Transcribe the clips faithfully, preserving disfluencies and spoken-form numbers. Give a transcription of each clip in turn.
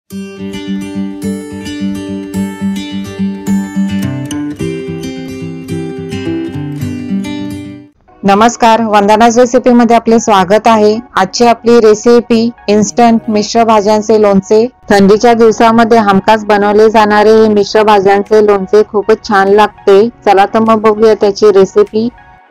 नमस्कार, वंदनाज रेसिपी मध्ये आपले स्वागत आहे। आजची आपली रेसिपी इन्स्टंट मिश्र भाज्यांचे लोणचे। थंडीच्या दिवसामध्ये हमखास बनवले जाणारे हे मिश्र भाज्यांचे लोणचे खूपच छान लागते। चला तर मग बघूया त्याची रेसिपी।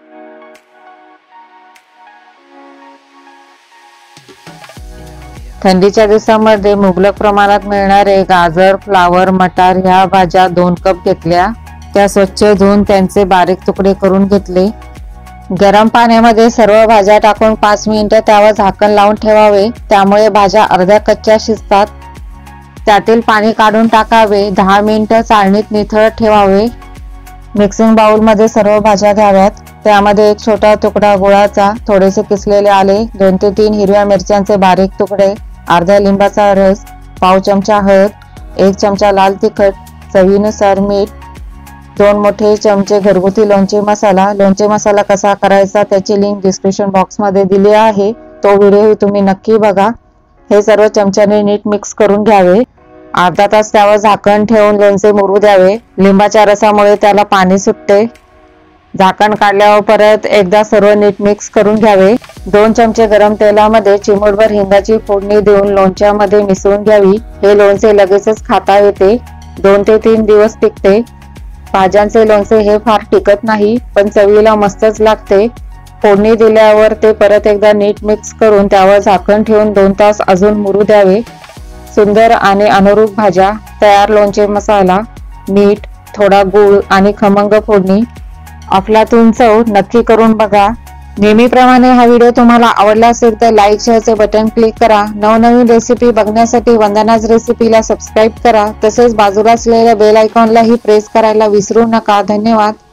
थंडीच्या दिवसामध्ये मुबलक प्रमाणात मिळणारे गाजर, फ्लावर, मटार ह्या भाज्या दोन कप घेतल्या। त्या स्वच्छ धुवून त्यांचे बारीक तुकडे करून घेतले। गरम पाण्यामध्ये सर्व भाज्या टाकून पाच मिनिटे त्यावर झाकण लावून ठेवावे, त्यामुळे भाज्या अर्ध्या कच्च्या शिजतात। त्यातील पाणी काढून टाकावे। दहा मिनिटे चाळणीत निथळत ठेवावे। मिक्सिंग बाउल मध्ये सर्व भाज्या घ्याव्यात। त्यामध्ये एक छोटा तुकडा गुळाचा, थोडेसे किसलेले आले, दोन ते तीन हिरव्या मिरच्यांचे बारीक तुकडे, अर्धा लिंबाचा रस, पाव चमचा हळद, एक चमचा लाल तिखट, चवीनुसार मीठ, दोन मोठे चमचे घरगुती लोणचे मसाला। लोणचे मसाला कसा करायचा त्याची लिंक डिस्क्रिप्शन बॉक्स मध्ये दिली आहे, तो व्हिडिओ तुम्ही नक्की बघा। हे सर्व चमच्याने नीट मिक्स करून घ्यावे। अर्धा तास त्यावर झाकण ठेवून लोणचे मुरू द्यावे। लिंबाच्या रसामुळे त्याला पाणी सुटते। झाकण काढल्यावर परत एकदा सर्व नीट मिक्स करून घ्यावे। दोन चमचे गरम तेलामध्ये चिमूटभर हिंगाची फोडणी देऊन लोणच्यामध्ये मिसळून घ्यावी। हे लोणचे लगेचच खाता येते, दोन ते तीन दिवस टिकते। भाज्यांचे लोणचे हे फार टिकत नाही, पण चवीला मस्तच लागते। फोडणी दिल्यावर ते परत एकदा नीट मिक्स करून त्यावर झाकण ठेवून दोन तास अजून मुरू द्यावे। सुंदर आणि अनुरूप भाज्या तयार। लोणचे मसाला, मीठ, थोडा गूळ आणि खमंग फोडणी, अफलातून चव नक्की करून बघा। नेहमीप्रमाणे हा व्हिडिओ तुम्हाला आवडला असेल तर लाईक शेअरचे बटन क्लिक करा। नवनवीन रेसिपी बघण्यासाठी वंदनाज रेसिपीला सबस्क्राईब करा। तसेच बाजूला असलेल्या बेल आयकॉनलाही प्रेस करायला विसरू नका। धन्यवाद।